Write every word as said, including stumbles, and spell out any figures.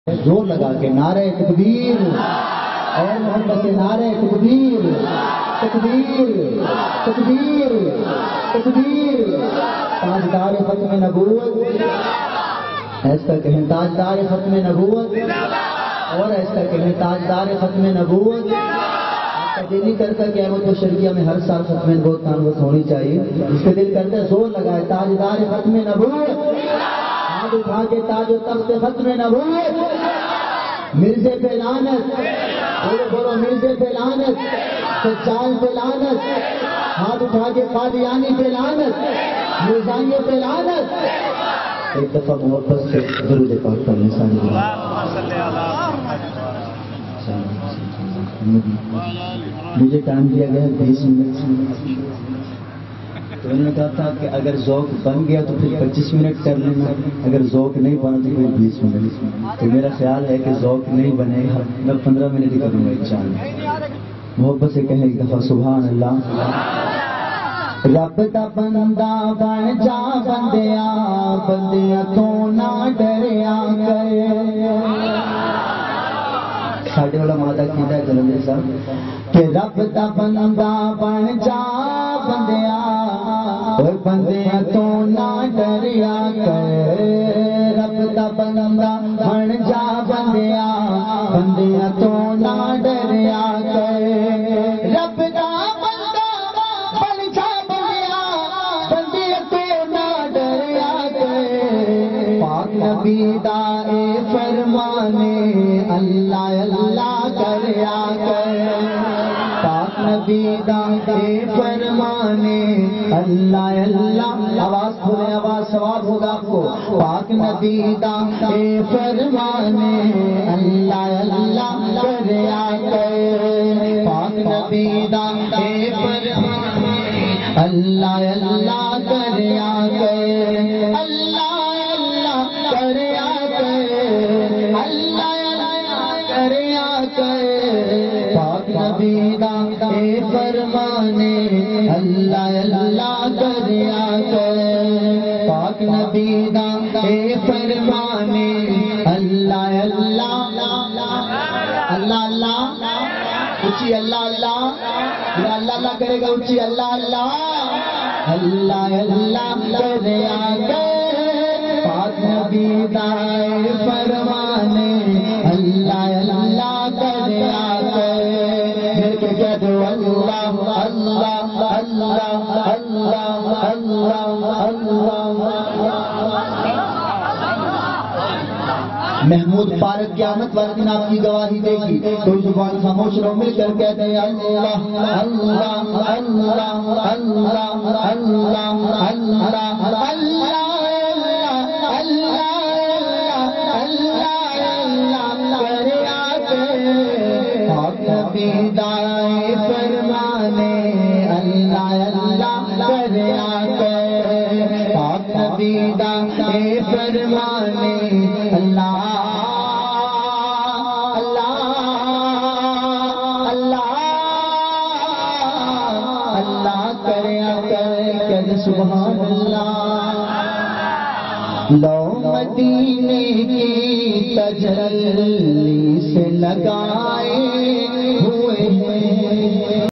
زور لگا کے نعرہ تکبیر اور محبت سے نعرہ تکبیر تکبیر تکبیر تکبیر تاجدار ختم نبوت ایسا کہیں تاجدار ختم نبوت اور ایسا کہیں تاجدار ختم نبوت دلی کرتا کہ احمد و شرکیہ میں ہر سال ختم نبوت تانوت ہونی چاہیے. اس کے دل کرتے زور لگائے تاجدار ختم نبوت ہاتھ اٹھا کے تاج و تخت ختم نبوت مرزے پہ لعنت بولو بولو مرزے پہ لعنت سجال پہ لعنت ہاتھ اٹھا کے قادیانی پہ لعنت مرزائیے پہ لعنت. ایک دفعہ محبت سے درود پاک پڑھنے سامنے مجھے ٹائم دیا گیا بیس منٹ. تو انہوں نے کہا تھا کہ اگر ذوق بن گیا تو پھر پچیس منٹ کر لینا, اگر ذوق نہیں بنا تو پھر بیس منٹ. تو میرا خیال ہے کہ ذوق نہیں بنے گا میں پندرہ منٹ ہی کروں گا انشاءاللہ. محبت سے کہیں ایک دفعہ سبحان اللہ. رب دا بندہ بن جا بندیا بندیا تو نہ ڈریا کرے. ساڈے والا مادہ کیتا ہے جلندھر صاحب کہ رب دا بندہ بن جا بندیا اور بندیا تو نہ ڈریا کر. رب دا بندہ بن جا بندیا بندیا تو نہ ڈریا کر. رب دا بندہ بن جا بندیا بندیا تو نہ ڈریا کر. پاک نبی دا اے فرمانے اللہ اللہ کریا کر. پاک نبی دا اے فرمانے اللہ اللہ. آواز کھولے آواز سوال ہوگا آپ کو. پاک نبی دا اے فرمانے اللہ اللہ کریا کر. پاک نبی دا اے فرمانے اللہ اللہ کریا کر. اللہ اللہ کریا کر. اللہ کریا کر. پاک نبی دا اے فرمانے اللہ اللہ کریا کر. پاک نبی دا اے فرمانے اللہ اللہ اللہ اللہ اچھی اللہ اللہ میرا اللہ اللہ کرے گا اچھی اللہ اللہ اللہ اللہ کریا کر. پاک نبی دا اے فرمانے اللہ اللہ کریا کر. میرے کے کہہ دو اللہ اللہ اللہ اللہ اللہ اللہ. محمود پارک قیامت والے دن آپ کی گواہی دے گی. کوئی زبان خاموش رہو مل کر کہتے ہیں اللہ اللہ اللہ اللہ اللہ اللہ اللہ دائے فرمانے اللہ اللہ کریا کر. پاک نبی دائے فرمانے اللہ اللہ اللہ اللہ کریا کر. کہ سبحان اللہ. لو مدینے کی تجلی سے لگائے ہوئے